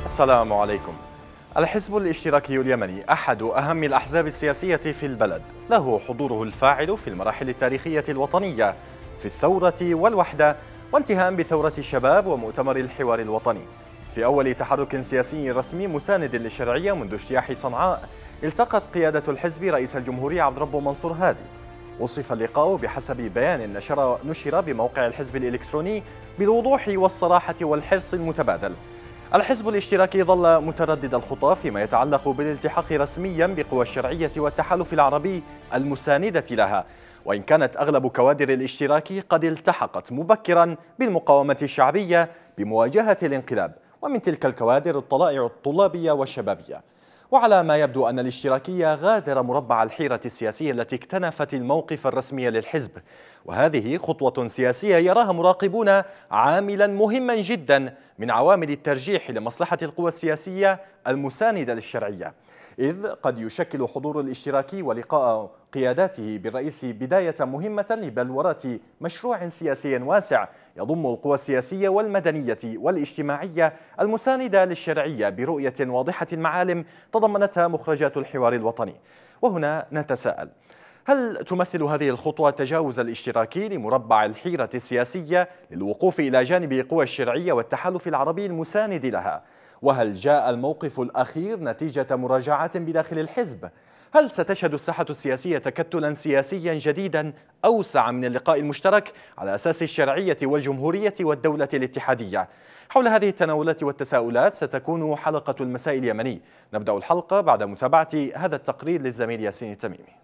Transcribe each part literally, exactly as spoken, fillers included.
السلام عليكم. الحزب الاشتراكي اليمني أحد أهم الأحزاب السياسية في البلد، له حضوره الفاعل في المراحل التاريخية الوطنية في الثورة والوحدة، وانتهاء بثورة الشباب ومؤتمر الحوار الوطني. في أول تحرك سياسي رسمي مساند للشرعية منذ اجتياح صنعاء، التقت قيادة الحزب رئيس الجمهورية عبد الرب منصور هادي. وصف اللقاء بحسب بيان نشر نشر بموقع الحزب الإلكتروني بالوضوح والصراحة والحرص المتبادل. الحزب الاشتراكي ظل متردد الخطى فيما يتعلق بالالتحاق رسميا بقوى الشرعية والتحالف العربي المساندة لها، وإن كانت أغلب كوادر الاشتراك قد التحقت مبكرا بالمقاومة الشعبية بمواجهة الانقلاب، ومن تلك الكوادر الطلائع الطلابية والشبابية. وعلى ما يبدو أن الاشتراكي غادر مربع الحيرة السياسية التي اكتنفت الموقف الرسمي للحزب، وهذه خطوة سياسية يراها مراقبون عاملا مهما جدا من عوامل الترجيح لمصلحة القوى السياسية المساندة للشرعية، إذ قد يشكل حضور الاشتراكي ولقاء قياداته بالرئيس بداية مهمة لبلورة مشروع سياسي واسع يضم القوى السياسية والمدنية والاجتماعية المساندة للشرعية برؤية واضحة المعالم تضمنتها مخرجات الحوار الوطني. وهنا نتساءل: هل تمثل هذه الخطوة تجاوز الاشتراكي لمربع الحيرة السياسية للوقوف إلى جانب قوى الشرعية والتحالف العربي المساند لها؟ وهل جاء الموقف الأخير نتيجة مراجعات بداخل الحزب؟ هل ستشهد الساحة السياسية تكتلا سياسيا جديدا أوسع من اللقاء المشترك على أساس الشرعية والجمهورية والدولة الاتحادية؟ حول هذه التناولات والتساؤلات ستكون حلقة المساء اليمني. نبدأ الحلقة بعد متابعة هذا التقرير للزميل ياسين التميمي.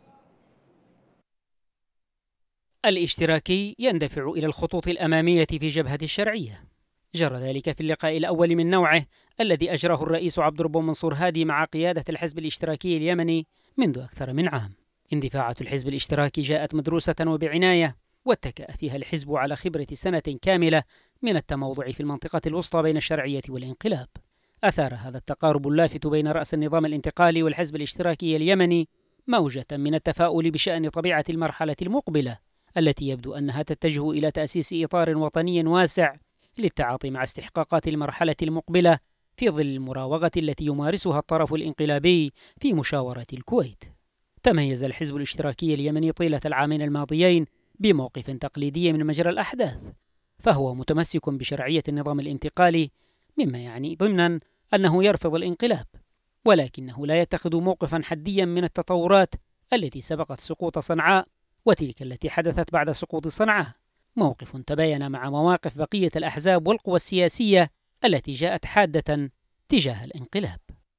الاشتراكي يندفع إلى الخطوط الأمامية في جبهة الشرعية. جرى ذلك في اللقاء الأول من نوعه الذي أجراه الرئيس عبد الرب منصور هادي مع قيادة الحزب الاشتراكي اليمني منذ أكثر من عام. اندفاعات الحزب الاشتراكي جاءت مدروسة وبعناية، واتكأ فيها الحزب على خبرة سنة كاملة من التموضع في المنطقة الوسطى بين الشرعية والانقلاب. أثار هذا التقارب اللافت بين رأس النظام الانتقالي والحزب الاشتراكي اليمني موجة من التفاؤل بشأن طبيعة المرحلة المقبلة، التي يبدو أنها تتجه إلى تأسيس إطار وطني واسع للتعاطي مع استحقاقات المرحلة المقبلة في ظل المراوغة التي يمارسها الطرف الانقلابي في مشاورة الكويت. تميز الحزب الاشتراكي اليمني طيلة العامين الماضيين بموقف تقليدي من مجرى الأحداث، فهو متمسك بشرعية النظام الانتقالي، مما يعني ضمنا أنه يرفض الانقلاب، ولكنه لا يتخذ موقفا حديا من التطورات التي سبقت سقوط صنعاء وتلك التي حدثت بعد سقوط صنعاء، موقف تباين مع مواقف بقية الأحزاب والقوى السياسية التي جاءت حادة تجاه الانقلاب.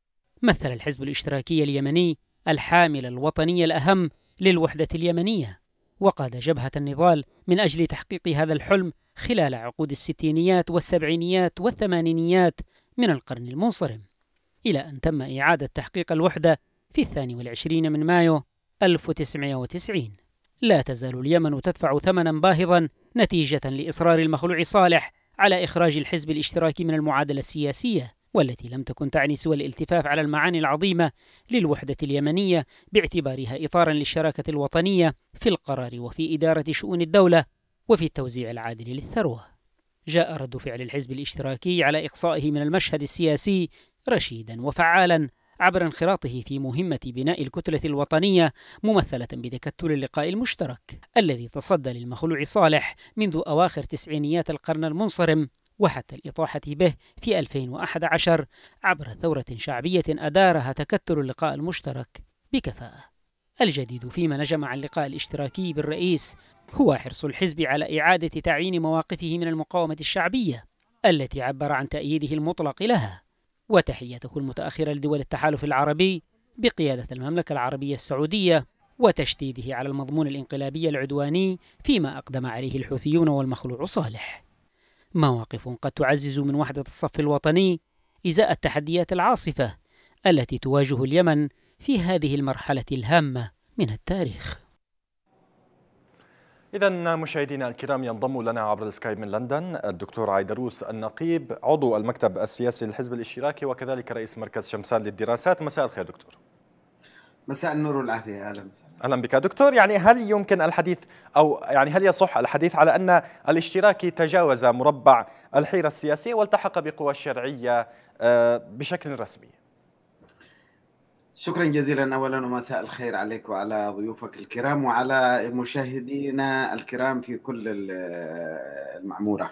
مثل الحزب الاشتراكي اليمني الحامل الوطني الأهم للوحدة اليمنية، وقاد جبهة النضال من أجل تحقيق هذا الحلم خلال عقود الستينيات والسبعينيات والثمانينيات من القرن المنصرم، إلى أن تم إعادة تحقيق الوحدة في الثاني والعشرين من مايو ألف وتسعمائة وتسعين. لا تزال اليمن تدفع ثمنا باهظا نتيجة لإصرار المخلوع صالح على إخراج الحزب الاشتراكي من المعادلة السياسية، والتي لم تكن تعني سوى الالتفاف على المعاني العظيمة للوحدة اليمنية باعتبارها إطارا للشراكة الوطنية في القرار وفي إدارة شؤون الدولة وفي التوزيع العادل للثروة. جاء رد فعل الحزب الاشتراكي على إقصائه من المشهد السياسي رشيدا وفعالا عبر انخراطه في مهمة بناء الكتلة الوطنية، ممثلة بتكتل اللقاء المشترك الذي تصدى للمخلوع صالح منذ أواخر تسعينيات القرن المنصرم وحتى الإطاحة به في ألفين وأحد عشر عبر ثورة شعبية أدارها تكتل اللقاء المشترك بكفاءة. الجديد فيما نجم مع اللقاء الاشتراكي بالرئيس هو حرص الحزب على إعادة تعيين مواقفه من المقاومة الشعبية التي عبر عن تأييده المطلق لها، وتحيته المتأخرة لدول التحالف العربي بقيادة المملكة العربية السعودية وتشديده على المضمون الانقلابي العدواني فيما أقدم عليه الحوثيون والمخلوع صالح. مواقف قد تعزز من وحدة الصف الوطني إزاء التحديات العاصفة التي تواجه اليمن في هذه المرحلة الهامة من التاريخ. إذن مشاهدينا الكرام، ينضم لنا عبر السكايب من لندن الدكتور عيدروس النقيب، عضو المكتب السياسي للحزب الاشتراكي وكذلك رئيس مركز شمسان للدراسات. مساء الخير دكتور. مساء النور والعافية. أهلا وسهلا. أهلا بك دكتور. يعني هل يمكن الحديث أو يعني هل يصح الحديث على أن الاشتراكي تجاوز مربع الحيرة السياسية والتحق بقوى الشرعية بشكل رسمي؟ شكرا جزيلا أولا، ومساء الخير عليك وعلى ضيوفك الكرام وعلى مشاهدينا الكرام في كل المعمورة.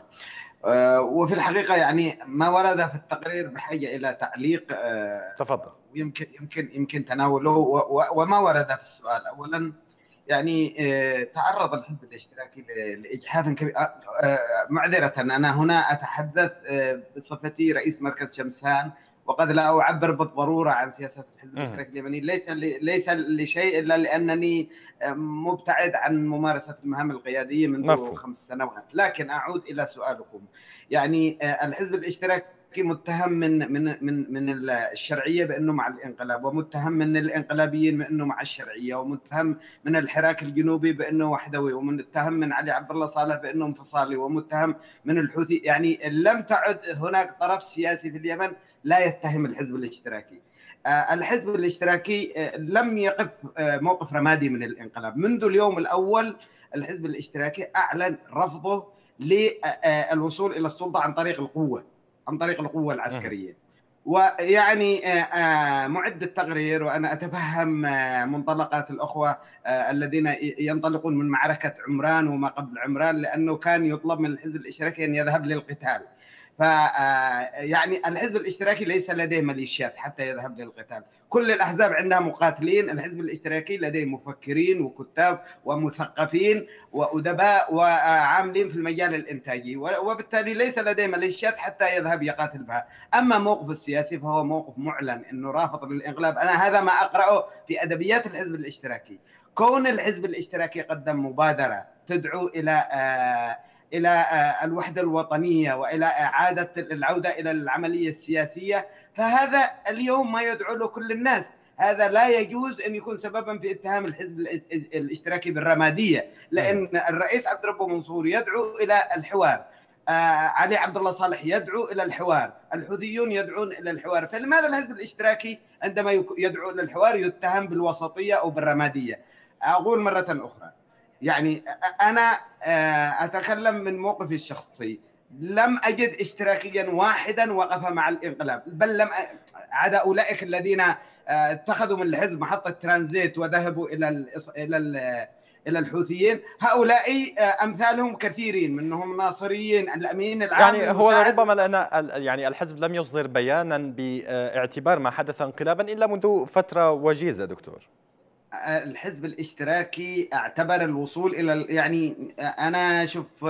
وفي الحقيقة يعني ما ورد في التقرير بحاجة إلى تعليق. تفضل. يمكن يمكن يمكن تناوله، وما ورد في السؤال. أولا يعني تعرض الحزب الاشتراكي لإجحاف كبير. معذرة، أنا هنا أتحدث بصفتي رئيس مركز شمسان، وقد لا أعبر بالضرورة عن سياسة الحزب الاشتراكي اليمني، ليس ليس لشيء إلا لأنني مبتعد عن ممارسة المهام القيادية منذ مفهوم. خمس سنوات. لكن أعود إلى سؤالكم. يعني الحزب الاشتراكي متهم من من من من الشرعيه بانه مع الانقلاب، ومتهم من الانقلابيين بانه مع الشرعيه، ومتهم من الحراك الجنوبي بانه وحدوي، ومتهم من علي عبد الله صالح بانه انفصالي، ومتهم من الحوثي. يعني لم تعد هناك طرف سياسي في اليمن لا يتهم الحزب الاشتراكي. الحزب الاشتراكي لم يقف موقف رمادي من الانقلاب. منذ اليوم الاول الحزب الاشتراكي اعلن رفضه للوصول الى السلطه عن طريق القوه، عن طريق القوة العسكرية. ويعني معد التقرير، وأنا أتفهم منطلقات الأخوة الذين ينطلقون من معركة عمران وما قبل عمران، لأنه كان يطلب من الحزب الاشتراكي أن يذهب للقتال. ف يعني الحزب الاشتراكي ليس لديه ميليشيات حتى يذهب للقتال. كل الأحزاب عندها مقاتلين، الحزب الاشتراكي لديه مفكرين وكتاب ومثقفين وأدباء وعاملين في المجال الإنتاجي، وبالتالي ليس لديه ميليشيات حتى يذهب يقاتل بها. أما موقف السياسي فهو موقف معلن أنه رافض للإنقلاب. أنا هذا ما أقرأه في أدبيات الحزب الاشتراكي. كون الحزب الاشتراكي قدم مبادرة تدعو إلى آه إلى الوحدة الوطنية وإلى إعادة العودة إلى العملية السياسية، فهذا اليوم ما يدعو له كل الناس. هذا لا يجوز أن يكون سببا في اتهام الحزب الاشتراكي بالرمادية، لأن الرئيس عبد ربه منصور يدعو إلى الحوار، آه علي عبد الله صالح يدعو إلى الحوار، الحوثيون يدعون إلى الحوار. فلماذا الحزب الاشتراكي عندما يدعو إلى الحوار يتهم بالوسطية أو بالرمادية؟ أقول مرة أخرى، يعني أنا أتكلم من موقفي الشخصي. لم أجد اشتراكيا واحدا وقف مع الانقلاب، بل لم عدا أولئك الذين اتخذوا من الحزب محطة ترانزيت وذهبوا إلى ال إلى ال إلى الحوثيين. هؤلاء أمثالهم كثيرين، منهم ناصريين، الأمين العام. يعني هو ربما لأن يعني الحزب لم يصدر بيانا باعتبار ما حدث انقلابا إلا منذ فترة وجيزة دكتور. الحزب الاشتراكي اعتبر الوصول الى يعني انا شوف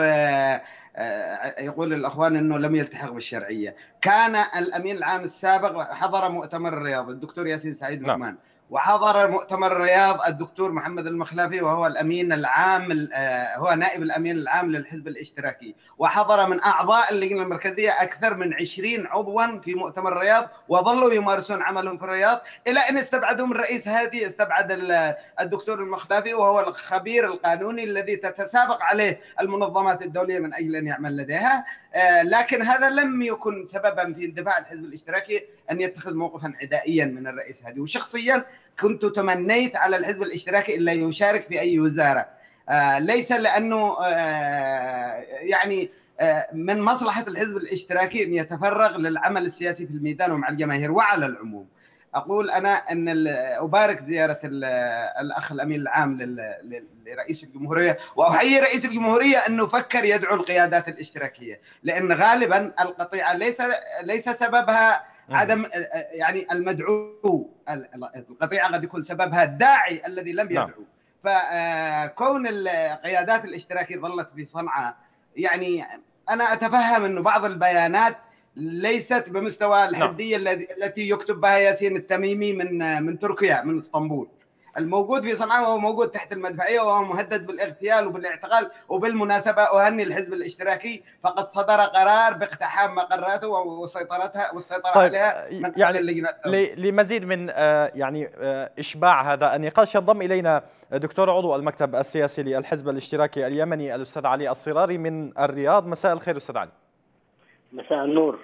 يقول الاخوان انه لم يلتحق بالشرعيه. كان الامين العام السابق حضر مؤتمر الرياض الدكتور ياسين سعيد نعمان، وحضر مؤتمر الرياض الدكتور محمد المخلافي وهو الامين العام هو نائب الامين العام للحزب الاشتراكي، وحضر من اعضاء اللجنه المركزيه اكثر من عشرين عضوا في مؤتمر الرياض، وظلوا يمارسون عملهم في الرياض الى ان استبعدهم الرئيس هادي، استبعد الدكتور المخلافي وهو الخبير القانوني الذي تتسابق عليه المنظمات الدوليه من اجل ان يعمل لديها. لكن هذا لم يكن سببا في اندفاع الحزب الاشتراكي ان يتخذ موقفا عدائيا من الرئيس هادي. وشخصيا كنت تمنيت على الحزب الاشتراكي الا يشارك في اي وزاره، آه ليس لانه آه يعني آه من مصلحه الحزب الاشتراكي ان يتفرغ للعمل السياسي في الميدان ومع الجماهير. وعلى العموم اقول انا ان ابارك زياره الاخ الامين العام لرئيس الجمهوريه، واحيي رئيس الجمهوريه انه فكر يدعو القيادات الاشتراكيه، لان غالبا القطيعه ليس ليس سببها عدم يعني المدعو، القطيعه قد يكون سببها الداعي الذي لم يدعو. فكون القيادات الاشتراكيه ظلت في صنعاء، يعني انا اتفهم انه بعض البيانات ليست بمستوى الحديه التي يكتب بها ياسين التميمي من من تركيا من اسطنبول. الموجود في صنعاء وهو موجود تحت المدفعيه وهو مهدد بالاغتيال وبالاعتقال. وبالمناسبه اهني الحزب الاشتراكي فقد صدر قرار باقتحام مقراته وسيطرتها والسيطره طيب عليها من يعني اللجنه. لمزيد من يعني اشباع هذا النقاش ينضم الينا دكتور عضو المكتب السياسي للحزب الاشتراكي اليمني الاستاذ علي الصراري من الرياض. مساء الخير استاذ علي. مساء النور.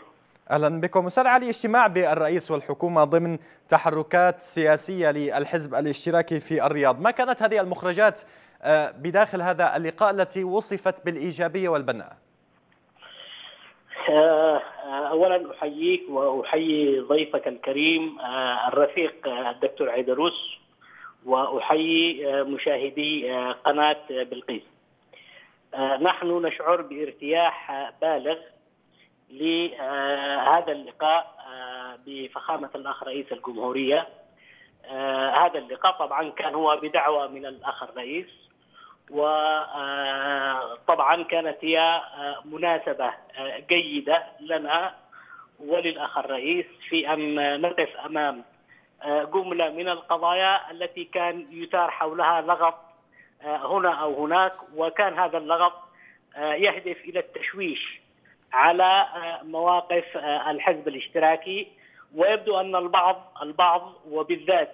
أهلا بكم. أستاذ علي، اجتماع بالرئيس والحكومة ضمن تحركات سياسية للحزب الاشتراكي في الرياض، ما كانت هذه المخرجات بداخل هذا اللقاء التي وصفت بالإيجابية والبناء؟ أولا أحييك وأحيي ضيفك الكريم الرفيق الدكتور عيدروس، وأحيي مشاهدي قناة بلقيس. نحن نشعر بارتياح بالغ لهذا اللقاء بفخامة الأخ رئيس الجمهورية. هذا اللقاء طبعا كان هو بدعوة من الأخ الرئيس، وطبعا كانت هي مناسبة جيدة لنا وللأخ الرئيس في أن نقف أمام جملة من القضايا التي كان يثار حولها لغط هنا أو هناك، وكان هذا اللغط يهدف إلى التشويش على مواقف الحزب الاشتراكي. ويبدو أن البعض البعض وبالذات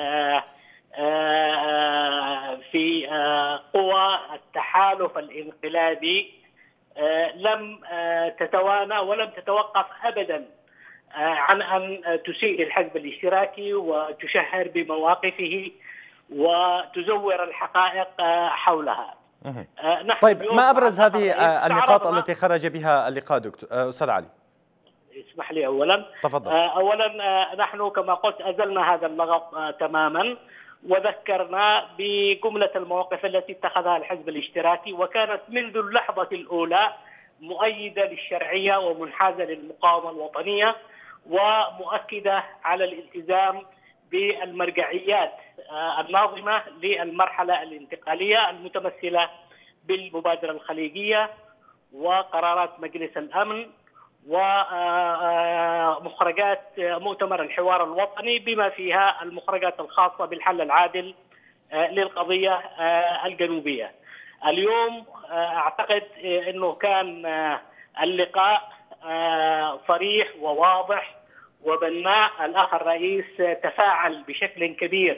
في قوى التحالف الانقلابي لم تتوانى ولم تتوقف أبدا عن أن تسيء للحزب الاشتراكي وتشهر بمواقفه وتزور الحقائق حولها. طيب، ما أبرز هذه النقاط التي خرج بها اللقاء دكتور أستاذ علي؟ اسمح لي أولا. تفضل. أولا نحن كما قلت أزلنا هذا اللغط تماما، وذكرنا بجملة المواقف التي اتخذها الحزب الاشتراكي، وكانت منذ اللحظة الأولى مؤيدة للشرعية ومنحازة للمقاومة الوطنية، ومؤكدة على الالتزام بالمرجعيات الناظمة للمرحلة الانتقالية المتمثلة بالمبادرة الخليجية وقرارات مجلس الأمن ومخرجات مؤتمر الحوار الوطني، بما فيها المخرجات الخاصة بالحل العادل للقضية الجنوبية. اليوم أعتقد أنه كان اللقاء صريح وواضح وبناء. الأخ الرئيس تفاعل بشكل كبير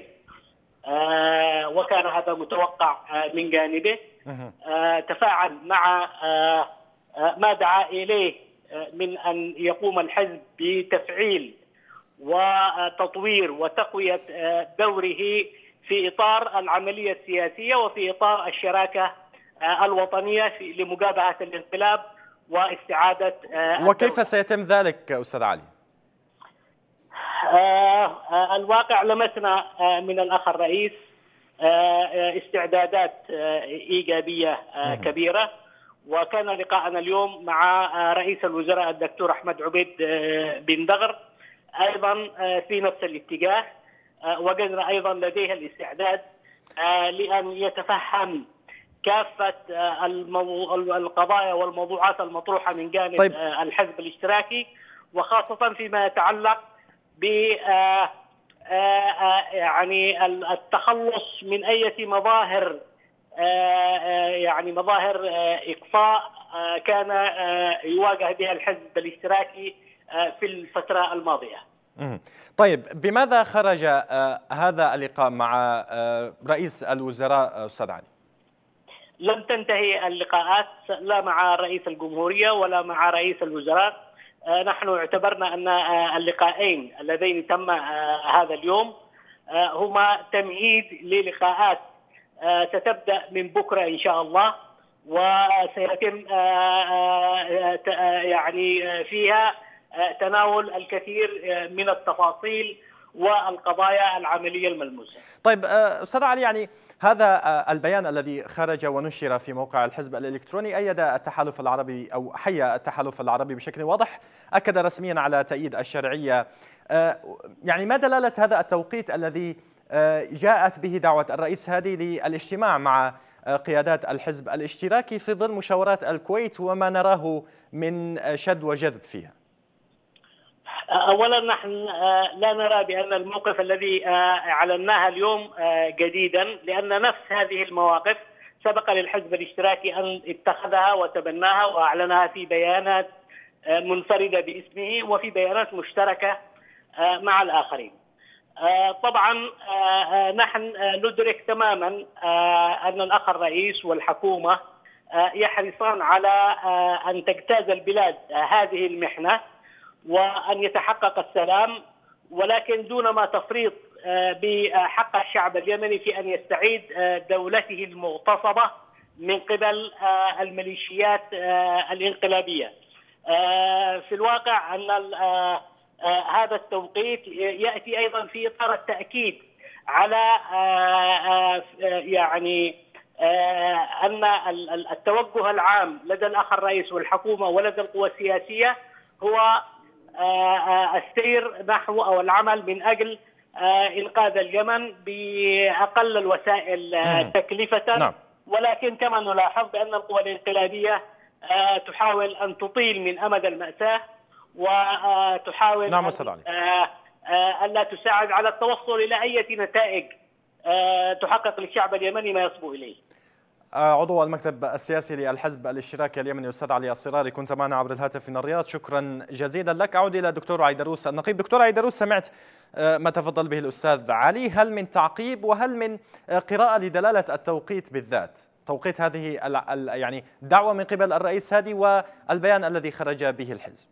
وكان هذا متوقع من جانبه. تفاعل مع ما دعا إليه من أن يقوم الحزب بتفعيل وتطوير وتقوية دوره في إطار العملية السياسية وفي إطار الشراكة الوطنية لمجابهة الانقلاب واستعادة. وكيف الدولة. سيتم ذلك أستاذ علي؟ الواقع لمسنا من الأخ الرئيس استعدادات إيجابية كبيرة، وكان لقاءنا اليوم مع رئيس الوزراء الدكتور أحمد عبيد بن دغر أيضا في نفس الاتجاه، وجدنا أيضا لديه الاستعداد لأن يتفهم كافة القضايا والموضوعات المطروحة من جانب طيب. الحزب الاشتراكي، وخاصة فيما يتعلق ب يعني التخلص من أي مظاهر يعني مظاهر إقصاء كان يواجه بها الحزب الاشتراكي في الفترة الماضية. طيب، بماذا خرج هذا اللقاء مع رئيس الوزراء أستاذ علي؟ لم تنتهي اللقاءات لا مع رئيس الجمهورية ولا مع رئيس الوزراء. نحن اعتبرنا أن اللقاءين اللذين تم هذا اليوم هما تمهيد للقاءات ستبدأ من بكرة إن شاء الله، وسيتم يعني فيها تناول الكثير من التفاصيل والقضايا العملية الملموسة. طيب أستاذ علي، يعني هذا البيان الذي خرج ونشر في موقع الحزب الإلكتروني أيد التحالف العربي أو حيا التحالف العربي بشكل واضح، أكد رسميا على تأييد الشرعية. يعني ما دلالة هذا التوقيت الذي جاءت به دعوة الرئيس هادي للاجتماع مع قيادات الحزب الاشتراكي في ظل مشاورات الكويت وما نراه من شد وجذب فيها؟ أولا نحن لا نرى بأن الموقف الذي أعلناه اليوم جديدا، لأن نفس هذه المواقف سبق للحزب الاشتراكي أن اتخذها وتبناها وأعلنها في بيانات منفردة باسمه وفي بيانات مشتركة مع الآخرين. طبعا نحن ندرك تماما أن الأخ الرئيس والحكومة يحرصان على أن تجتاز البلاد هذه المحنة، وأن يتحقق السلام، ولكن دون ما تفريط بحق الشعب اليمني في أن يستعيد دولته المغتصبة من قبل الميليشيات الانقلابية. في الواقع أن هذا التوقيت يأتي أيضا في إطار التأكيد على يعني أن التوجه العام لدى الأخ الرئيس والحكومة ولدى القوى السياسية هو السير نحو أو العمل من أجل إنقاذ اليمن بأقل الوسائل تكلفة. نعم. ولكن كما نلاحظ بأن القوى الانقلابية تحاول أن تطيل من أمد المأساة، وتحاول نعم أن لا تساعد على التوصل إلى أي نتائج تحقق للشعب اليمني ما يصبو إليه. عضو المكتب السياسي للحزب الاشتراكي اليمني أستاذ علي الصراري، كنت معنا عبر الهاتف من الرياض، شكرا جزيلا لك. أعود إلى دكتور عيدروس النقيب. دكتور عيدروس، سمعت ما تفضل به الأستاذ علي، هل من تعقيب وهل من قراءة لدلالة التوقيت بالذات، توقيت هذه يعني دعوة من قبل الرئيس هادي والبيان الذي خرج به الحزب؟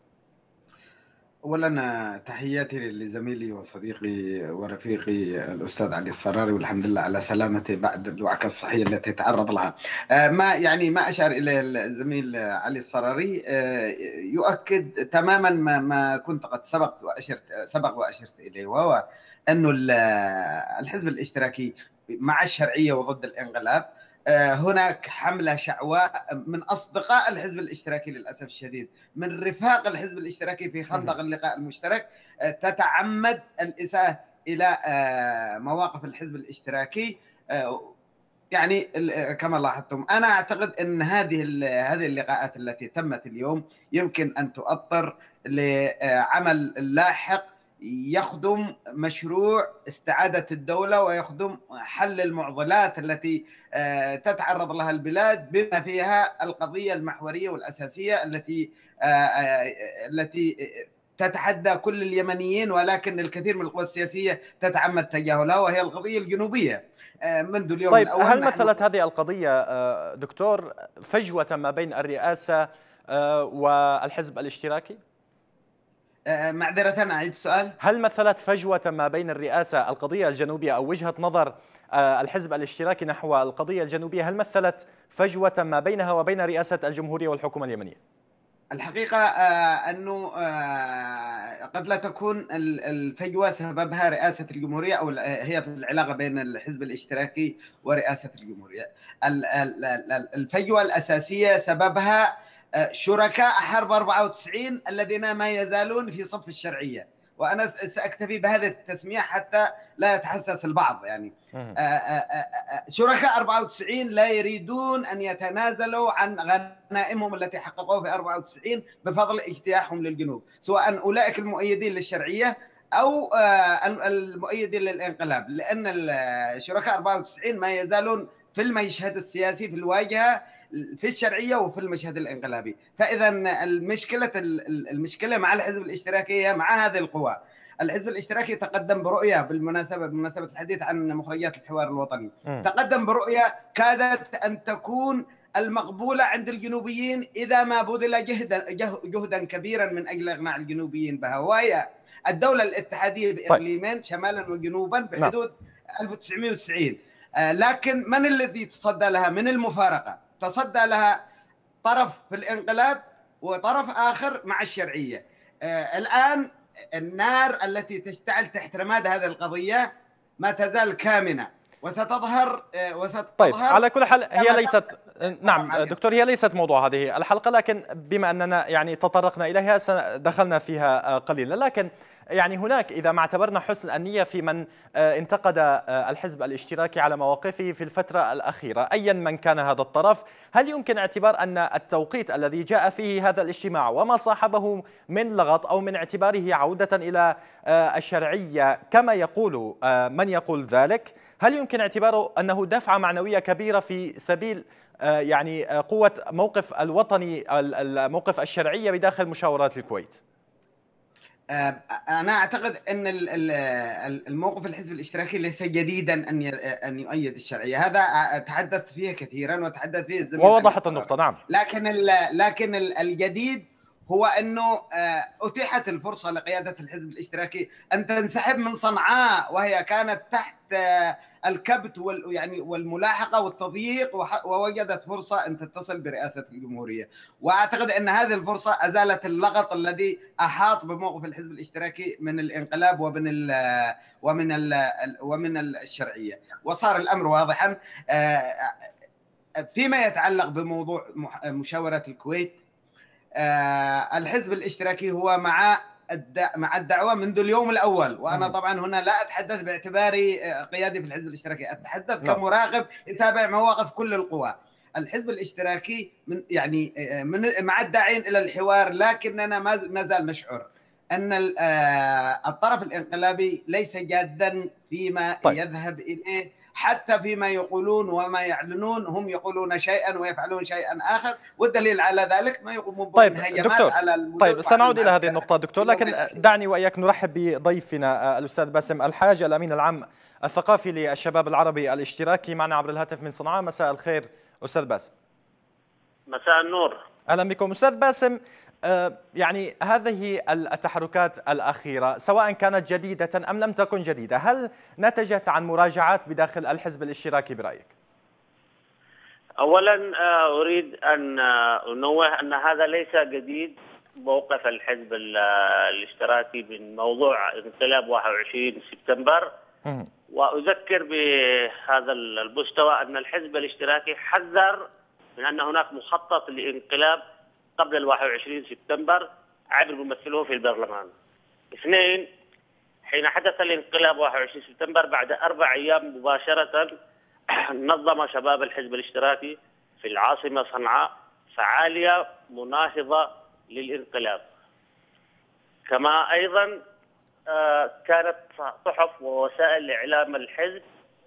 اولا تحياتي لزميلي وصديقي ورفيقي الاستاذ علي الصراري، والحمد لله على سلامته بعد الوعكه الصحيه التي تعرض لها. ما يعني ما اشار اليه الزميل علي الصراري يؤكد تماما ما ما كنت قد سبقت واشرت سبق واشرت اليه، وهو انه الحزب الاشتراكي مع الشرعيه وضد الانقلاب. هناك حملة شعواء من أصدقاء الحزب الاشتراكي للأسف الشديد، من رفاق الحزب الاشتراكي في خندق اللقاء المشترك، تتعمد الإساءة إلى مواقف الحزب الاشتراكي. يعني كما لاحظتم، أنا أعتقد أن هذه هذه اللقاءات التي تمت اليوم يمكن أن تؤطر لعمل لاحق يخدم مشروع استعادة الدولة ويخدم حل المعضلات التي تتعرض لها البلاد، بما فيها القضية المحورية والأساسية التي التي تتحدى كل اليمنيين، ولكن الكثير من القوى السياسية تتعمد تجاهلها، وهي القضية الجنوبية منذ اليوم طيب الأول. هل مثلت هذه القضية دكتور فجوة ما بين الرئاسة والحزب الاشتراكي؟ معذرة أعيد السؤال. هل مثلت فجوة ما بين الرئاسة القضية الجنوبية أو وجهة نظر الحزب الاشتراكي نحو القضية الجنوبية، هل مثلت فجوة ما بينها وبين رئاسة الجمهورية والحكومة اليمنية؟ الحقيقة أنه قد لا تكون الفجوة سببها رئاسة الجمهورية أو هي في العلاقة بين الحزب الاشتراكي ورئاسة الجمهورية. الفجوة الأساسية سببها شركاء حرب أربعة وتسعين الذين ما يزالون في صف الشرعية، وأنا سأكتفي بهذه التسمية حتى لا يتحسس البعض. يعني شركاء أربعة وتسعين لا يريدون أن يتنازلوا عن غنائمهم التي حققوها في أربعة وتسعين بفضل اجتياحهم للجنوب، سواء أولئك المؤيدين للشرعية أو المؤيدين للانقلاب، لأن شركاء أربعة وتسعين ما يزالون في المشهد السياسي في الواجهة في الشرعية وفي المشهد الانقلابي. فإذا المشكلة المشكلة مع الحزب الاشتراكي مع هذه القوى. الحزب الاشتراكي تقدم برؤية، بالمناسبة بمناسبة الحديث عن مخرجات الحوار الوطني، م. تقدم برؤية كادت أن تكون المقبولة عند الجنوبيين إذا ما بذل جهدا جهدا كبيرا من أجل إقناع الجنوبيين بها، وهي الدولة الاتحادية بإقليمين طيب. شمالا وجنوبا بحدود ألف وتسعمائة وتسعين. آه لكن من الذي تصدى لها من المفارقة؟ تصدى لها طرف في الانقلاب وطرف آخر مع الشرعية. آه الآن النار التي تشتعل تحت رماد هذه القضية ما تزال كامنة وستظهر آه وستظهر طيب على كل حال هي ليست نعم دكتور هي ليست موضوع هذه الحلقة، لكن بما أننا يعني تطرقنا إليها دخلنا فيها قليلا. لكن يعني هناك إذا ما اعتبرنا حسن النية في من انتقد الحزب الاشتراكي على مواقفه في الفترة الأخيرة أيا من كان هذا الطرف، هل يمكن اعتبار أن التوقيت الذي جاء فيه هذا الاجتماع وما صاحبه من لغط أو من اعتباره عودة إلى الشرعية كما يقول من يقول ذلك، هل يمكن اعتباره أنه دفعة معنوية كبيرة في سبيل يعني قوة موقف الوطني موقف الشرعية بداخل مشاورات الكويت؟ أنا أعتقد أن الموقف الحزب الاشتراكي ليس جديدا أن أن يؤيد الشرعية، هذا تحدث فيه كثيرا وتحدث فيه الزميل ووضحت النقطة. نعم. لكن لكن الجديد هو أنه أتيحت الفرصة لقيادة الحزب الاشتراكي أن تنسحب من صنعاء، وهي كانت تحت الكبت وال يعني والملاحقة والتضييق، ووجدت فرصة أن تتصل برئاسة الجمهورية. وأعتقد أن هذه الفرصة أزالت اللغط الذي أحاط بموقف الحزب الاشتراكي من الانقلاب ومن ال ومن ال ومن الشرعية، وصار الأمر واضحا. فيما يتعلق بموضوع مشاورة الكويت، الحزب الاشتراكي هو مع مع الدعوة منذ اليوم الأول، وأنا طبعا هنا لا أتحدث باعتباري قيادي في الحزب الاشتراكي، أتحدث كمراقب يتابع مواقف كل القوى. الحزب الاشتراكي من يعني من مع الداعين إلى الحوار، لكننا ما زال نشعر أن الطرف الانقلابي ليس جادا فيما طيب. يذهب إليه، حتى فيما يقولون وما يعلنون، هم يقولون شيئا ويفعلون شيئا آخر، والدليل على ذلك ما يقومون بالهجمات على المدن. طيب سنعود إلى هذه النقطة دكتور، لكن دعني وإياك نرحب بضيفنا الأستاذ باسم الحاج، الأمين العام الثقافي للشباب العربي الاشتراكي، معنا عبر الهاتف من صنعاء. مساء الخير أستاذ باسم. مساء النور. أهلا بكم أستاذ باسم. يعني هذه التحركات الأخيرة سواء كانت جديدة أم لم تكن جديدة، هل نتجت عن مراجعات بداخل الحزب الاشتراكي برأيك؟ أولا أريد أن أنوه أن هذا ليس جديد. موقف الحزب الاشتراكي من موضوع انقلاب واحد وعشرين سبتمبر، وأذكر بهذا المستوى أن الحزب الاشتراكي حذر من أن هناك مخطط لانقلاب قبل ال واحد وعشرين سبتمبر عبر ممثله في البرلمان. اثنين، حين حدث الانقلاب واحد وعشرين سبتمبر بعد أربع أيام مباشرة نظم شباب الحزب الاشتراكي في العاصمة صنعاء فعالية مناهضة للانقلاب. كما أيضا كانت صحف ووسائل إعلام الحزب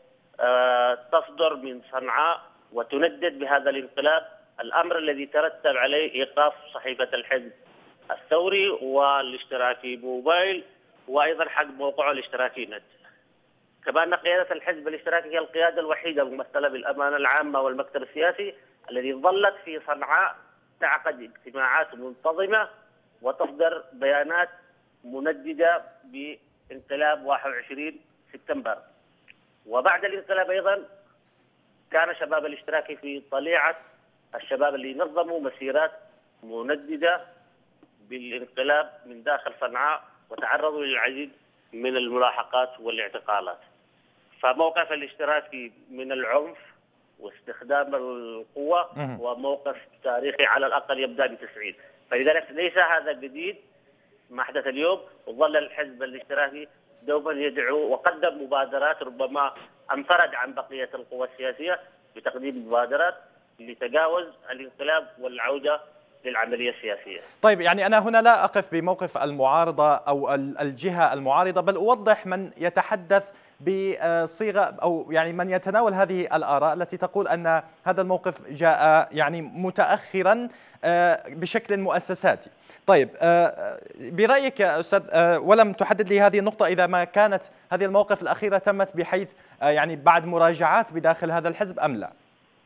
تصدر من صنعاء وتندد بهذا الانقلاب، الأمر الذي ترتب عليه إيقاف صحيفة الحزب الثوري والاشتراكي موبايل، وأيضا حق موقعه الاشتراكي نت. كما أن قيادة الحزب الاشتراكي هي القيادة الوحيدة الممثلة بالأمانة العامة والمكتب السياسي الذي ظلت في صنعاء تعقد اجتماعات منتظمة وتصدر بيانات منددة بانقلاب واحد وعشرين سبتمبر. وبعد الانقلاب أيضا كان شباب الاشتراكي في طليعة الشباب اللي نظموا مسيرات منددة بالانقلاب من داخل صنعاء وتعرضوا للعديد من الملاحقات والاعتقالات. فموقف الاشتراكي من العنف واستخدام القوة هو موقف تاريخي على الأقل يبدأ بتسعين. فلذلك ليس هذا جديد ما حدث اليوم، وظل الحزب الاشتراكي دوما يدعو وقدم مبادرات ربما انفرد عن بقية القوى السياسية بتقديم مبادرات لتجاوز الانقلاب والعودة للعملية السياسية. طيب يعني أنا هنا لا أقف بموقف المعارضة أو الجهة المعارضة، بل أوضح من يتحدث بصيغة أو يعني من يتناول هذه الآراء التي تقول أن هذا الموقف جاء يعني متأخرا بشكل مؤسساتي. طيب برأيك يا أستاذ، ولم تحدد لي هذه النقطة، إذا ما كانت هذه المواقف الأخيرة تمت بحيث يعني بعد مراجعات بداخل هذا الحزب أم لا؟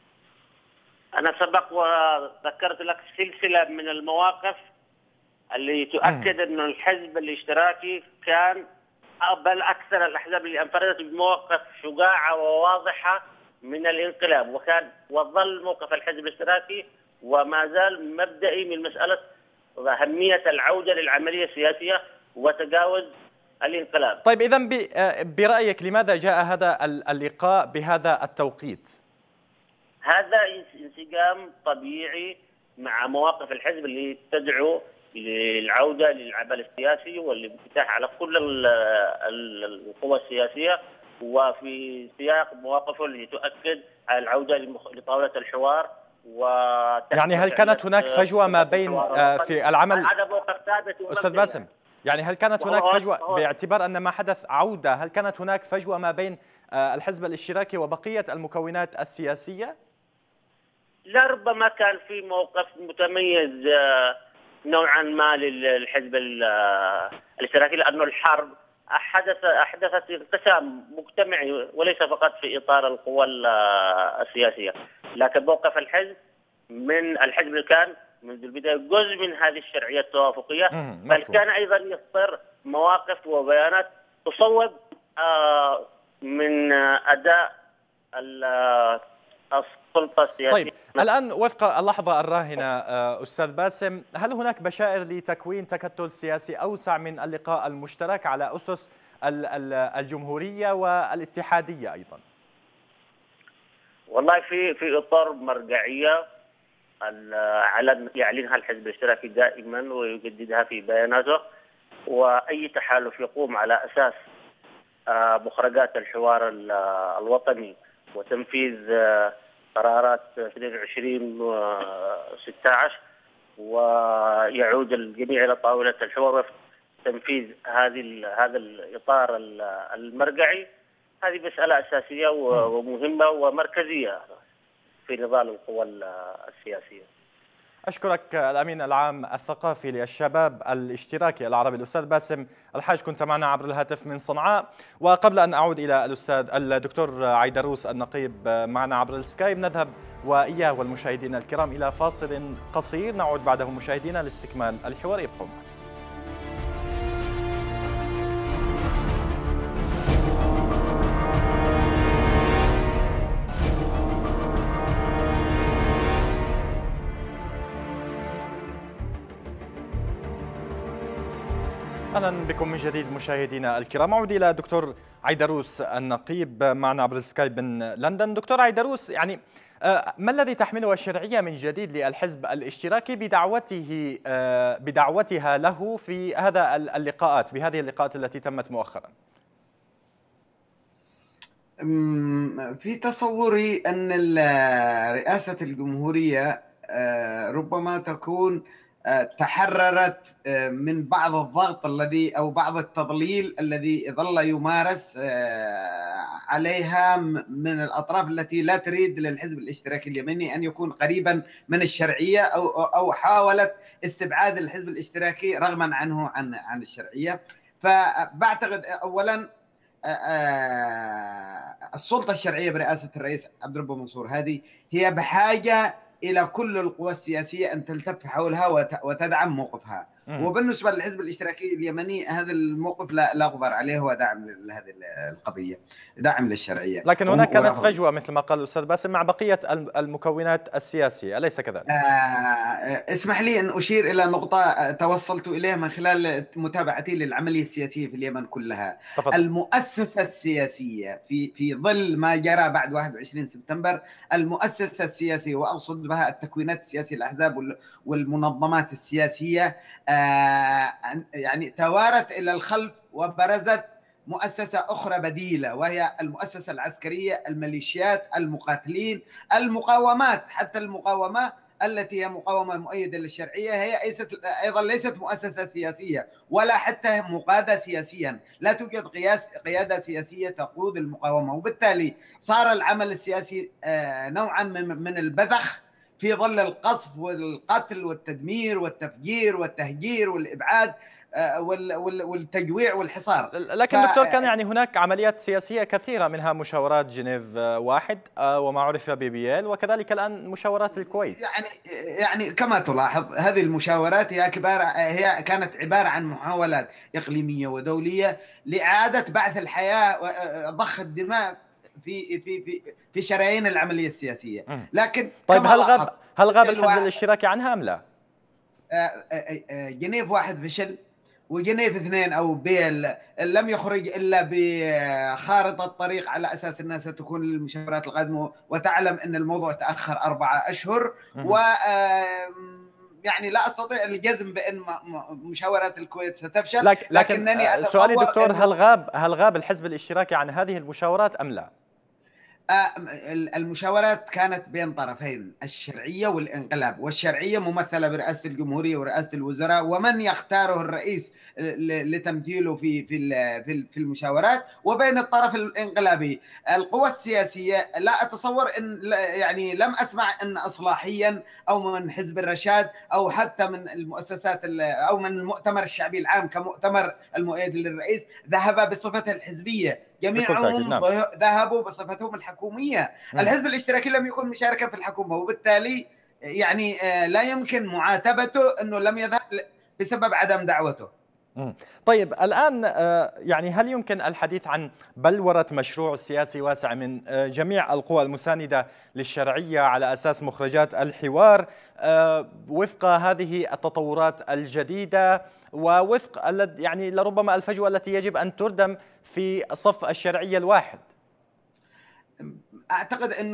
أنا سبق وذكرت لك سلسلة من المواقف اللي تؤكد أن الحزب الاشتراكي كان بل أكثر الأحزاب اللي انفردت بمواقف شجاعة وواضحة من الانقلاب، وكان وظل موقف الحزب الاشتراكي وما زال مبدئي من مسألة أهمية العودة للعملية السياسية وتجاوز الانقلاب. طيب إذن برأيك لماذا جاء هذا اللقاء بهذا التوقيت؟ هذا انسجام طبيعي مع مواقف الحزب اللي تدعو للعودة للعمل السياسي والانفتاح على كل القوى السياسية، وفي سياق مواقفه اللي تؤكد على العودة لطاولة الحوار. و يعني هل كانت هناك فجوة ما بين في العمل أستاذ باسم؟ يعني هل كانت هناك فجوة باعتبار أن ما حدث عودة، هل كانت هناك فجوة ما بين الحزب الاشتراكي وبقية المكونات السياسية؟ لا، ربما كان في موقف متميز نوعا ما للحزب الاشتراكي، لأنه الحرب أحدث أحدثت انقسام مجتمعي وليس فقط في إطار القوى السياسية. لكن موقف الحزب من الحزب كان منذ البداية جزء من هذه الشرعية التوافقية، بل كان أيضا يصدر مواقف وبيانات تصوب من أداء السلطة السياسية. طيب الآن وفق اللحظة الراهنة أستاذ باسم، هل هناك بشائر لتكوين تكتل سياسي أوسع من اللقاء المشترك على أسس الجمهورية والاتحادية أيضا؟ والله في في إطار مرجعية على يعلنها الحزب الاشتراكي دائما ويجددها في بياناته، وأي تحالف يقوم على أساس مخرجات الحوار الوطني وتنفيذ قرارات اثنين وعشرين ستة عشر ويعود الجميع إلى طاولة الحوار وفق تنفيذ هذه هذا الإطار المرجعي. هذه مسألة أساسية ومهمة ومركزية في نضال القوى السياسية. أشكرك الأمين العام الثقافي للشباب الاشتراكي العربي الأستاذ باسم الحاج، كنت معنا عبر الهاتف من صنعاء. وقبل أن أعود إلى الأستاذ الدكتور عيدروس النقيب معنا عبر السكايب، نذهب وإياه والمشاهدين الكرام إلى فاصل قصير، نعود بعده مشاهدينا لاستكمال الحوار. يبقوا معنا. أهلا بكم من جديد مشاهدينا الكرام. أعود إلى الدكتور عيدروس النقيب معنا عبر السكايب من لندن. دكتور عيدروس، يعني ما الذي تحمله الشرعية من جديد للحزب الاشتراكي بدعوته بدعوتها له في هذا اللقاءات بهذه اللقاءات التي تمت مؤخرا؟ في تصوري أن رئاسة الجمهورية ربما تكون تحررت من بعض الضغط الذي أو بعض التضليل الذي ظل يمارس عليها من الأطراف التي لا تريد للحزب الاشتراكي اليمني أن يكون قريبا من الشرعية أو أو حاولت استبعاد الحزب الاشتراكي رغما عنه عن عن الشرعية. فبعتقد أولا السلطة الشرعية برئاسة الرئيس عبد الرب منصور هادي هي بحاجة إلى كل القوى السياسية أن تلتف حولها وتدعم موقفها. وبالنسبة للحزب الاشتراكي اليمني هذا الموقف لا, لا غبار عليه، هو داعم لهذه القضية، داعم للشرعية. لكن هناك كانت فجوة مثل ما قال الأستاذ باسم مع بقية المكونات السياسية، أليس كذلك؟ آه اسمح لي أن أشير إلى نقطة توصلت إليها من خلال متابعتي للعملية السياسية في اليمن كلها. تفضل. المؤسسة السياسية في في ظل ما جرى بعد واحد وعشرين سبتمبر، المؤسسة السياسية وأقصد بها التكوينات السياسية، الأحزاب والمنظمات السياسية، يعني توارت إلى الخلف وبرزت مؤسسة أخرى بديلة، وهي المؤسسة العسكرية، الميليشيات، المقاتلين، المقاومات. حتى المقاومة التي هي مقاومة مؤيدة للشرعية هي أيضا ليست مؤسسة سياسية ولا حتى مقادة سياسيا، لا توجد قياس قيادة سياسية تقود المقاومة، وبالتالي صار العمل السياسي نوعا من البذخ في ظل القصف والقتل والتدمير والتفجير والتهجير والإبعاد والتجويع والحصار. لكن ف... دكتور، كان يعني هناك عمليات سياسية كثيرة، منها مشاورات جنيف واحد وما عرف ببيبيل، وكذلك الآن مشاورات الكويت. يعني يعني كما تلاحظ هذه المشاورات هي كبار هي كانت عبارة عن محاولات إقليمية ودولية لإعادة بعث الحياة وضخ الدماء في في في في شرايين العملية السياسية. لكن طيب هل غاب هل غاب الحزب الاشتراكي عنها أم لا؟ جنيف واحد فشل، وجنيف اثنين أو بيل لم يخرج إلا بخارطة الطريق على أساس الناس تكون المشاورات القادمة، وتعلم أن الموضوع تأخر أربعة أشهر. و يعني لا أستطيع الجزم بأن مشاورات الكويت ستفشل. لكن لكنني سؤالي دكتور، هل غاب هل غاب الحزب الاشتراكي عن هذه المشاورات أم لا؟ المشاورات كانت بين طرفين، الشرعية والانقلاب، والشرعية ممثلة برئاسة الجمهورية ورئاسة الوزراء ومن يختاره الرئيس لتمثيله في في في المشاورات، وبين الطرف الانقلابي. القوى السياسية لا أتصور أن يعني لم أسمع أن إصلاحيا أو من حزب الرشاد أو حتى من المؤسسات أو من المؤتمر الشعبي العام كمؤتمر المؤيد للرئيس ذهب بصفته الحزبية، جميعهم ذهبوا بصفتهم الحكومية. الحزب الاشتراكي لم يكن مشاركا في الحكومة، وبالتالي يعني لا يمكن معاتبته أنه لم يذهب بسبب عدم دعوته. طيب الآن يعني هل يمكن الحديث عن بلورة مشروع سياسي واسع من جميع القوى المساندة للشرعية على أساس مخرجات الحوار وفق هذه التطورات الجديدة ووفق يعني لربما الفجوة التي يجب أن تردم في صف الشرعية الواحد؟ أعتقد أنه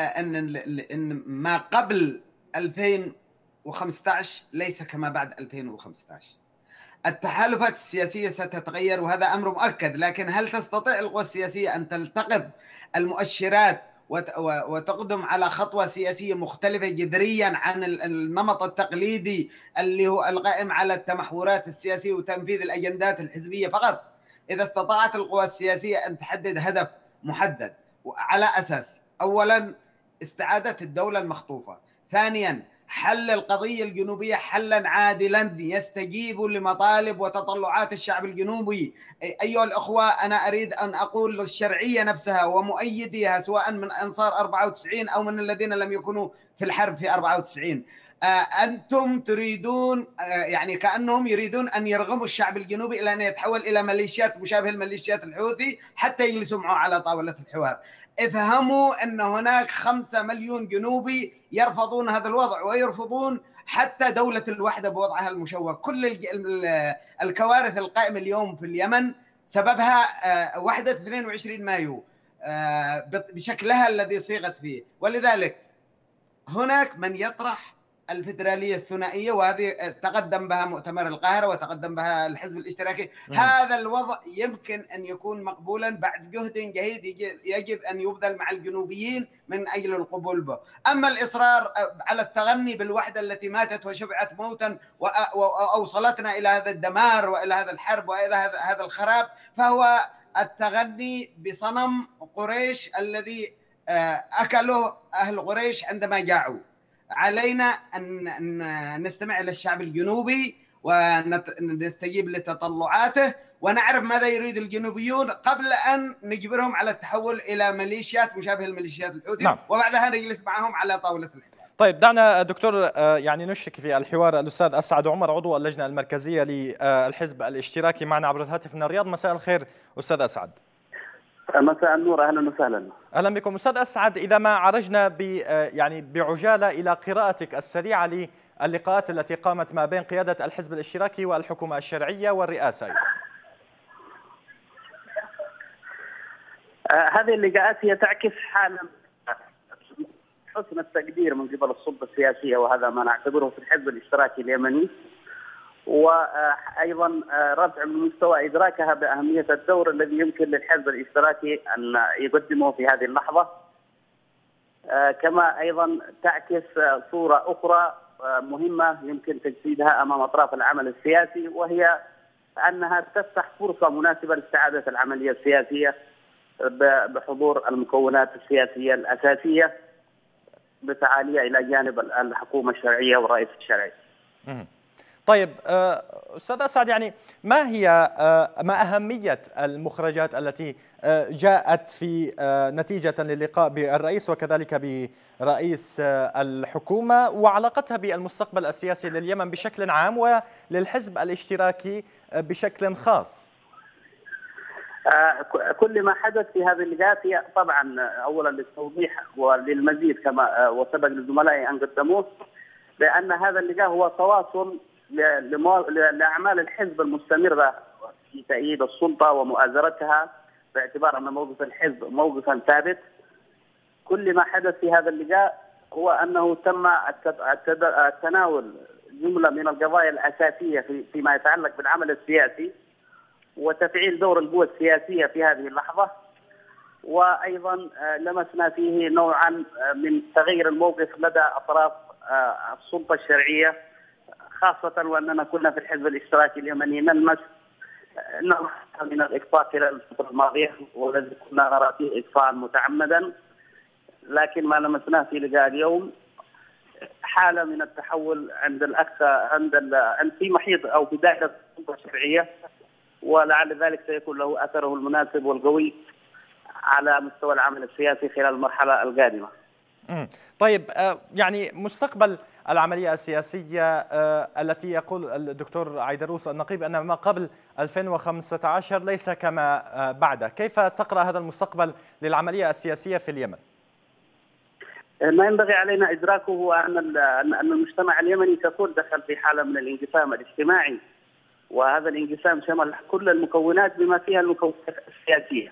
أن ما قبل ألفين وخمسة عشر ليس كما بعد ألفين وخمسة عشر. التحالفات السياسية ستتغير وهذا أمر مؤكد، لكن هل تستطيع القوى السياسية أن تلتقط المؤشرات وتقدم على خطوة سياسية مختلفة جذريا عن النمط التقليدي اللي هو القائم على التمحورات السياسية وتنفيذ الأجندات الحزبية فقط؟ إذا استطاعت القوى السياسية أن تحدد هدف محدد على أساس أولا استعادة الدولة المخطوفة، ثانيا حل القضية الجنوبية حلا عادلا يستجيب لمطالب وتطلعات الشعب الجنوبي. أيها الأخوة، أنا أريد أن أقول للشرعية نفسها ومؤيديها سواء من أنصار أربعة وتسعين أو من الذين لم يكونوا في الحرب في أربعة وتسعين، أنتم تريدون يعني كأنهم يريدون أن يرغموا الشعب الجنوبي إلى أن يتحول إلى ميليشيات مشابهة لميليشيات الحوثي حتى يجلسوا معه على طاولة الحوار. افهموا أن هناك خمسة مليون جنوبي يرفضون هذا الوضع ويرفضون حتى دولة الوحدة بوضعها المشوه. كل الكوارث القائمة اليوم في اليمن سببها وحدة اثنين وعشرين مايو بشكلها الذي صيغت فيه، ولذلك هناك من يطرح الفدرالية الثنائية، وهذه تقدم بها مؤتمر القاهرة وتقدم بها الحزب الاشتراكي. م. هذا الوضع يمكن أن يكون مقبولا بعد جهد جهيد يجب أن يبذل مع الجنوبيين من أجل القبول به. أما الإصرار على التغني بالوحدة التي ماتت وشبعت موتا وأوصلتنا إلى هذا الدمار وإلى هذا الحرب وإلى هذا الخراب، فهو التغني بصنم قريش الذي أكله أهل قريش عندما جاعوا. علينا أن نستمع إلى الشعب الجنوبي ونستجيب لتطلعاته ونعرف ماذا يريد الجنوبيون قبل أن نجبرهم على التحول إلى ميليشيات مشابهة لميليشيات الحوثي. نعم. وبعدها نجلس معهم على طاولة الحوار. طيب دعنا دكتور يعني نشرك في الحوار الأستاذ أسعد عمر عضو اللجنة المركزية للحزب الاشتراكي معنا عبر الهاتف من الرياض. مساء الخير أستاذ أسعد. مساء النور، اهلا وسهلا. اهلا بكم استاذ اسعد. اذا ما عرجنا ب يعني بعجاله الى قراءتك السريعه للقاءات التي قامت ما بين قياده الحزب الاشتراكي والحكومه الشرعيه والرئاسه. آه هذه اللقاءات هي تعكس حالا حسن التقدير من قبل السلطه السياسيه، وهذا ما نعتبره في الحزب الاشتراكي اليمني، وأيضا رفع من مستوى إدراكها بأهمية الدور الذي يمكن للحزب الاشتراكي أن يقدمه في هذه اللحظة. كما أيضا تعكس صورة أخرى مهمة يمكن تجسيدها أمام أطراف العمل السياسي، وهي أنها تفتح فرصة مناسبة لاستعادة العملية السياسية بحضور المكونات السياسية الأساسية بتعاليها إلى جانب الحكومة الشرعية والرئيس الشرعي. طيب أستاذ أسعد، يعني ما هي ما أهمية المخرجات التي جاءت في نتيجة للقاء بالرئيس وكذلك برئيس الحكومة وعلاقتها بالمستقبل السياسي لليمن بشكل عام وللحزب الاشتراكي بشكل خاص؟ كل ما حدث في هذه اللقاءات هي طبعا أولا للتوضيح وللمزيد كما وسبق لزملائي أن قدموه، بأن هذا اللقاء هو تواصل لأعمال الحزب المستمرة في تأييد السلطة ومؤازرتها، باعتبار أن موقف الحزب موقفا ثابت. كل ما حدث في هذا اللقاء هو أنه تم التناول جملة من القضايا الأساسية فيما يتعلق بالعمل السياسي وتفعيل دور القوى السياسية في هذه اللحظة، وأيضا لمسنا فيه نوعا من تغيير الموقف لدى أطراف السلطة الشرعية، خاصة وأننا كنا في الحزب الاشتراكي اليمني نلمس نوع من الإقصاء خلال الفترة الماضية، والذي كنا نرى فيه إقصاء متعمدا، لكن ما لمسناه في لقاء اليوم حالة من التحول عند الأكثر عند عند في محيط أو في دائرة السلطة الشرعية، ولعل ذلك سيكون له أثره المناسب والقوي على مستوى العمل السياسي خلال المرحلة القادمة. طيب، يعني مستقبل العملية السياسية التي يقول الدكتور عيدروس النقيب أن ما قبل ألفين وخمسة عشر ليس كما بعده، كيف تقرأ هذا المستقبل للعملية السياسية في اليمن؟ ما ينبغي علينا إدراكه هو أن أن المجتمع اليمني ككل دخل في حالة من الانقسام الاجتماعي، وهذا الانقسام شمل كل المكونات بما فيها المكونات السياسية،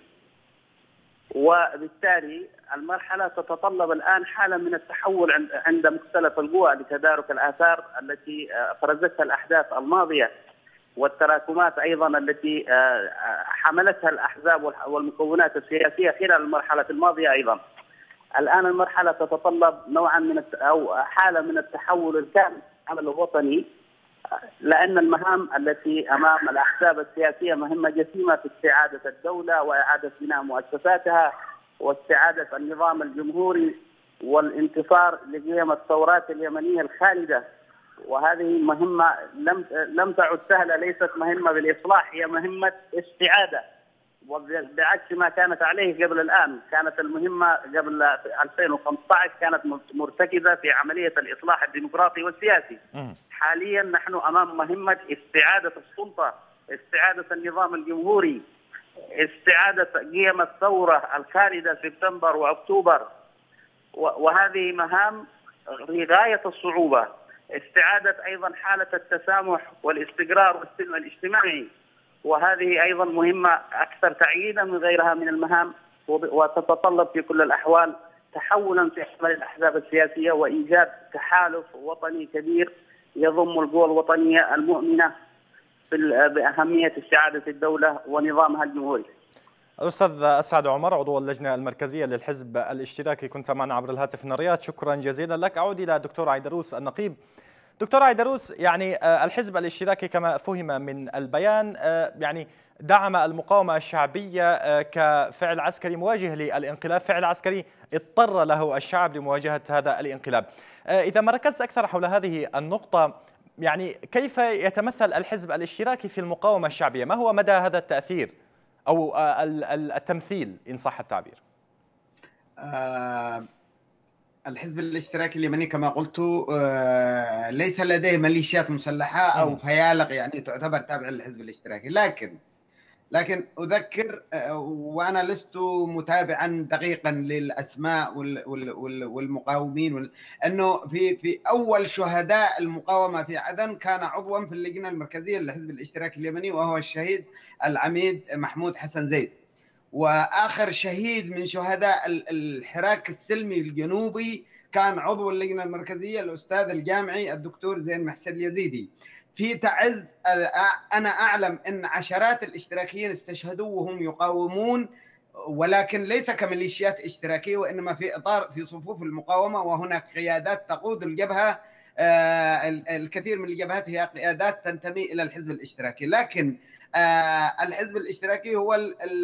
وبالتالي المرحلة تتطلب الآن حالة من التحول عند مختلف القوى لتدارك الآثار التي أفرزتها الأحداث الماضية والتراكمات أيضا التي حملتها الأحزاب والمكونات السياسية خلال المرحلة الماضية أيضا. الآن المرحلة تتطلب نوعا من أو حالة من التحول الكامل على الوطني، لأن المهام التي أمام الأحزاب السياسية مهمة جسيمة في استعادة الدولة وإعادة بناء مؤسساتها واستعادة النظام الجمهوري والانتصار لقيم الثورات اليمنية الخالدة، وهذه مهمة لم لم تعد سهلة، ليست مهمة بالإصلاح، هي مهمة استعادة، وبعكس ما كانت عليه قبل الآن. كانت المهمة قبل ألفين وخمسة عشر كانت مرتكزة في عملية الإصلاح الديمقراطي والسياسي. حاليا نحن أمام مهمة استعادة السلطة، استعادة النظام الجمهوري، استعادة قيم الثورة الخالدة سبتمبر وأكتوبر، وهذه مهام في غاية الصعوبة. استعادة أيضا حالة التسامح والاستقرار والسلم الاجتماعي، وهذه أيضا مهمة أكثر تعقيدا من غيرها من المهام، وتتطلب في كل الأحوال تحولا في أحوال الأحزاب السياسية وإيجاد تحالف وطني كبير يضم القوى الوطنية المؤمنة بأهمية استعادة الدولة ونظامها الجمهوري. أستاذ أسعد عمر، عضو اللجنة المركزية للحزب الاشتراكي، كنت معنا عبر الهاتف من الرياض، شكرا جزيلا لك. أعود إلى دكتور عيدروس النقيب. دكتور عيدروس، يعني الحزب الاشتراكي كما فهم من البيان يعني دعم المقاومة الشعبية كفعل عسكري مواجه للانقلاب، فعل عسكري اضطر له الشعب لمواجهة هذا الانقلاب. إذا ما ركزت أكثر حول هذه النقطة، يعني كيف يتمثل الحزب الاشتراكي في المقاومة الشعبية؟ ما هو مدى هذا التأثير أو التمثيل إن صح التعبير؟ آه الحزب الاشتراكي اليمني كما قلت آه ليس لديه ميليشيات مسلحة أو فيالق يعني تعتبر تابعة للحزب الاشتراكي، لكن لكن أذكر وأنا لست متابعا دقيقا للأسماء والمقاومين، أنه في في أول شهداء المقاومة في عدن كان عضوا في اللجنة المركزية للحزب الاشتراكي اليمني وهو الشهيد العميد محمود حسن زيد، وآخر شهيد من شهداء الحراك السلمي الجنوبي كان عضو اللجنة المركزية الأستاذ الجامعي الدكتور زين محسن اليزيدي. في تعز أنا أعلم أن عشرات الاشتراكيين استشهدوا وهم يقاومون، ولكن ليس كميليشيات اشتراكية، وإنما في إطار في صفوف المقاومة، وهناك قيادات تقود الجبهة. الكثير من الجبهات هي قيادات تنتمي إلى الحزب الاشتراكي، لكن الحزب الاشتراكي هو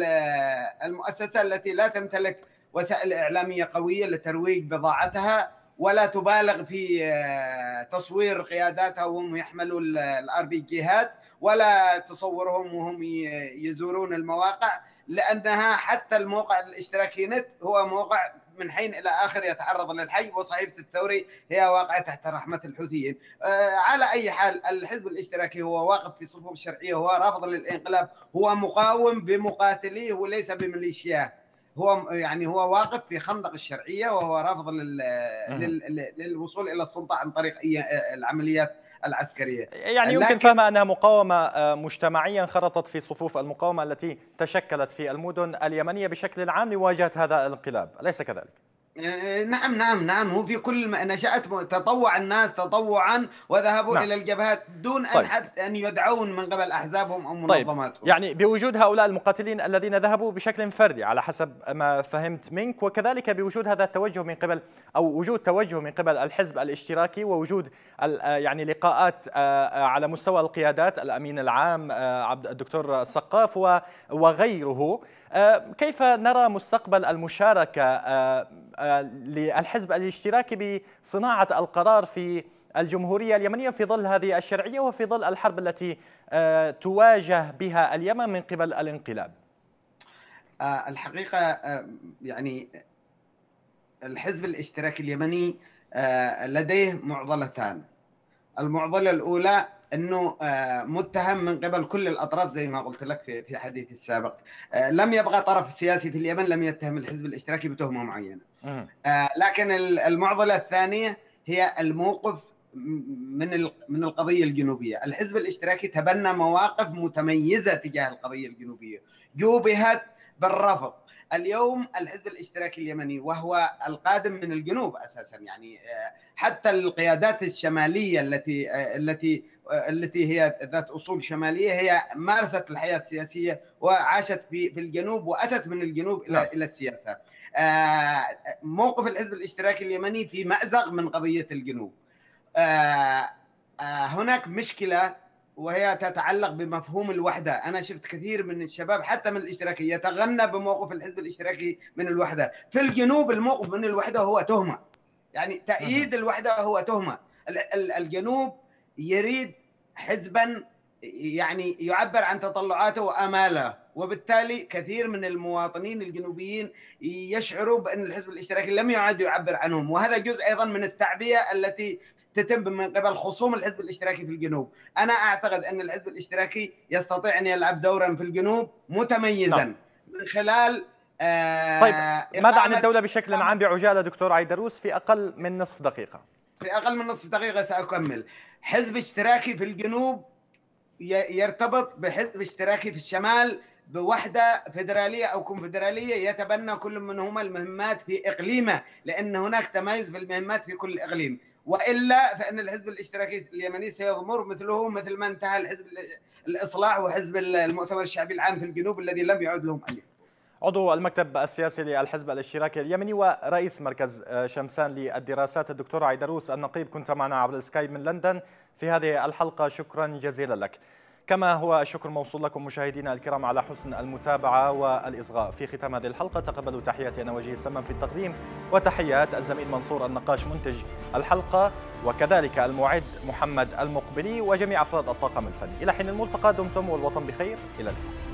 المؤسسة التي لا تمتلك وسائل إعلامية قوية لترويج بضاعتها، ولا تبالغ في تصوير قياداتها وهم يحملوا الار بي جيهات، ولا تصورهم وهم يزورون المواقع، لأنها حتى الموقع الاشتراكي نت هو موقع من حين إلى آخر يتعرض للحي، وصحيفة الثوري هي واقعة تحت رحمة الحوثيين. على أي حال الحزب الاشتراكي هو واقف في صفوف الشرعية، هو رافض للانقلاب، هو مقاوم بمقاتليه وليس بميليشياه، هو يعني هو واقف في خندق الشرعية، وهو رافض لل... لل... للوصول إلى السلطة عن طريق أي العمليات العسكرية. يعني يمكن لكن... فهم أنها مقاومة مجتمعيا خرطت في صفوف المقاومة التي تشكلت في المدن اليمنية بشكل عام لمواجهة هذا الانقلاب، أليس كذلك؟ نعم نعم نعم هو في كل ما نشأت تطوع الناس تطوعا وذهبوا نعم. إلى الجبهات دون طيب. أن حتى أن يدعون من قبل أحزابهم أو منظماتهم. طيب. يعني بوجود هؤلاء المقاتلين الذين ذهبوا بشكل فردي على حسب ما فهمت منك، وكذلك بوجود هذا التوجه من قبل أو وجود توجه من قبل الحزب الاشتراكي، ووجود يعني لقاءات على مستوى القيادات، الأمين العام عبد الدكتور السقاف وغيره، كيف نرى مستقبل المشاركة للحزب الاشتراكي بصناعة القرار في الجمهورية اليمنية في ظل هذه الشرعية وفي ظل الحرب التي تواجه بها اليمن من قبل الانقلاب؟ الحقيقة يعني الحزب الاشتراكي اليمني لديه معضلتان. المعضلة الأولى أنه متهم من قبل كل الأطراف زي ما قلت لك في في حديثي السابق. لم يبقى طرف سياسي في اليمن لم يتهم الحزب الاشتراكي بتهمة معينة. لكن المعضلة الثانية هي الموقف من من القضية الجنوبية. الحزب الاشتراكي تبنى مواقف متميزة تجاه القضية الجنوبية جوبهت بالرفض. اليوم الحزب الاشتراكي اليمني وهو القادم من الجنوب اساسا، يعني حتى القيادات الشماليه التي التي التي هي ذات اصول شماليه هي مارست الحياه السياسيه وعاشت في في الجنوب واتت من الجنوب الى الى السياسه. موقف الحزب الاشتراكي اليمني في مأزق من قضيه الجنوب. هناك مشكله وهي تتعلق بمفهوم الوحدة. أنا شفت كثير من الشباب حتى من الاشتراكي يتغنى بموقف الحزب الاشتراكي من الوحدة. في الجنوب الموقف من الوحدة هو تهمة، يعني تأييد الوحدة هو تهمة. الجنوب يريد حزبا يعني يعبر عن تطلعاته وآماله، وبالتالي كثير من المواطنين الجنوبيين يشعروا بأن الحزب الاشتراكي لم يعد يعبر عنهم، وهذا جزء أيضا من التعبئة التي تتم من قبل خصوم الحزب الاشتراكي في الجنوب. أنا أعتقد أن الحزب الاشتراكي يستطيع أن يلعب دورا في الجنوب متميزا نعم. من خلال آه طيب ماذا عن الدولة بشكل عام بعجالة دكتور عيدروس في أقل من نصف دقيقة؟ في أقل من نصف دقيقة سأكمل. حزب اشتراكي في الجنوب يرتبط بحزب اشتراكي في الشمال بوحدة فيدرالية أو كونفدرالية يتبنى كل منهما المهمات في إقليمه، لأن هناك تمايز في المهمات في كل إقليم، وإلا فإن الحزب الاشتراكي اليمني سيضمر مثله مثل ما انتهى الحزب الإصلاح وحزب المؤتمر الشعبي العام في الجنوب الذي لم يعد لهم أي. عضو المكتب السياسي للحزب الاشتراكي اليمني ورئيس مركز شمسان للدراسات الدكتور عيدروس النقيب، كنت معنا عبر السكايب من لندن في هذه الحلقة، شكرا جزيلا لك. كما هو الشكر موصول لكم مشاهدينا الكرام على حسن المتابعة والإصغاء. في ختام هذه الحلقة تقبلوا تحياتي أنا وجيه السمن في التقديم، وتحيات الزميل منصور النقاش منتج الحلقة، وكذلك المعد محمد المقبلي وجميع أفراد الطاقم الفني. إلى حين الملتقى دمتم والوطن بخير، إلى اللقاء.